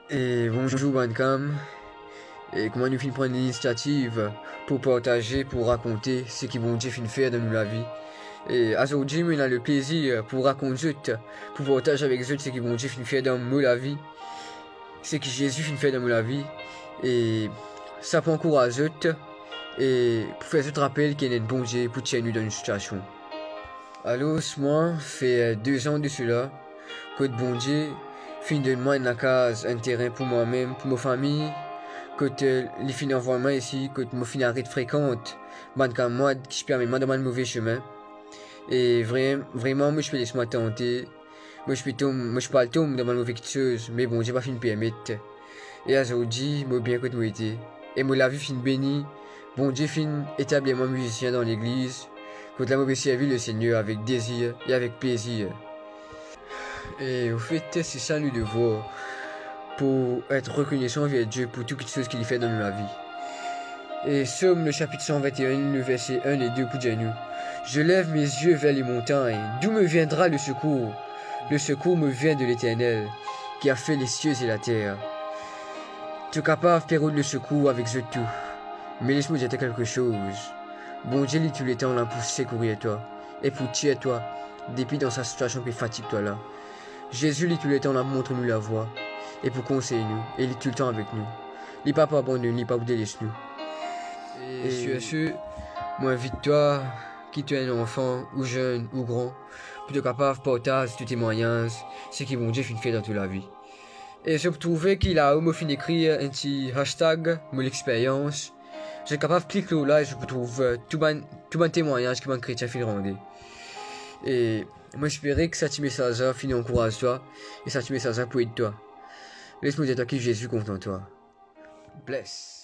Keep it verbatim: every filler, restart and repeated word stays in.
Et bonjour Bancam, et comment nous finissons prendre l'initiative pour partager, pour raconter ce qui bon Dieu finit faire dans la vie. Et aujourd'hui, on a le plaisir pour raconter, pour partager avec eux ce qui bon Dieu finit faire dans la vie, ce que Jésus finit faire dans la vie. Et ça prend courage et pour faire ce rappel qu'il y a un bon Dieu pour tenir nous dans une situation. Alors, moi, fait deux ans de cela, que bon Dieu fin de moi une case, un terrain pour moi-même, pour ma famille, que les fins d'envoiement ici, que mon fin arrêt fréquente, man comme moi, qui permet moi de mal mauvais chemin. Et vraiment, vraiment, moi je peux laisser moi tenter, moi je peux tomber, moi je parle tomber dans ma mauvaise chose, mais bon, j'ai pas fini de permettre. Et aujourd'hui, moi bien que nous été, et moi la vie fin bénie, bon Dieu fin établir moi musicien dans l'église, que la mauvaise servir le Seigneur avec désir et avec plaisir. Et au fait, c'est ça le devoir pour être reconnaissant envers Dieu pour toutes les choses qu'il fait dans la vie. Et Somme, le chapitre cent vingt et un, le verset un et deux pour dire nous. Je lève mes yeux vers les montagnes. D'où me viendra le secours? Le secours me vient de l'Éternel, qui a fait les cieux et la terre. Tu es capable de faire le secours avec ce tout. Mais laisse-moi dire quelque chose. Bon Dieu, il tout le temps là pour secourir toi. Et pour tuer toi, depuis dans sa situation qui fatigue toi là. Jésus, il tout le temps là montre-nous la voie. Et pour conseiller nous. Et il est tout le temps avec nous. Il n'est pas pour abandonner, il n'est pas pour délaisser nous. Et sur ce, moi invite toi, qui tu es un enfant, ou jeune, ou grand, pour être capable de partager tes témoignages, ce qui vont Dieu finir faire dans toute la vie. Et je trouve qu'il a au fin d'écrire un petit hashtag, mon expérience. J'ai capable de cliquer là et je trouve tout bon, tout bon témoignage que mon chrétien fait rendre. Et moi j'espérais que ça petit message finit encourage toi, et ça petit message pour aider toi. Laisse-moi dire toi que Jésus compte en toi. Bless.